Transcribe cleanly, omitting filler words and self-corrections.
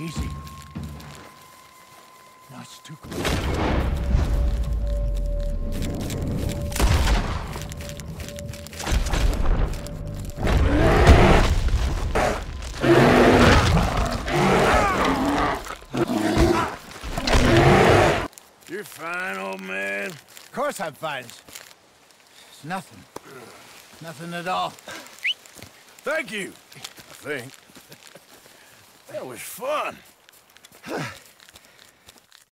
Easy. No, it's too close. You're fine, old man. Of course I'm fine. It's nothing. Nothing at all. Thank you, I think. That was fun.